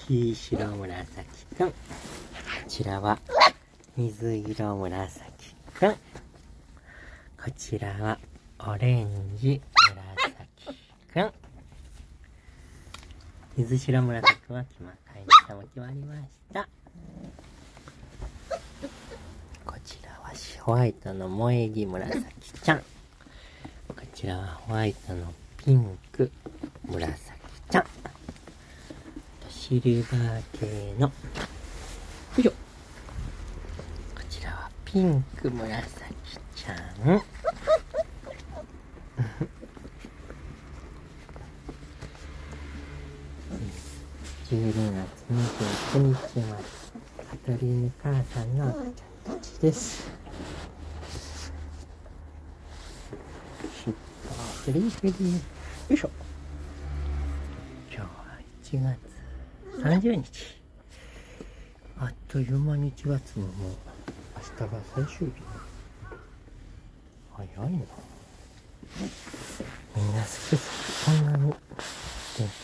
黄色紫くん。こちらは水色紫くん。こちらはオレンジ紫くん。水白紫くんは飼い主さんも決まりました。こちらはホワイトの萌え木紫ちゃん。こちらはホワイトのピンク紫ちゃん。シルバー系のよいしょ。こちらはピンク紫ちゃん。12月29日までカトリーヌ母さんの赤ちゃんたちです。尻尾フリフリ。よいしょ。今日は1月30日。あっという間に1月ももう明日が最終日。早いな。みんな好きこんなに元気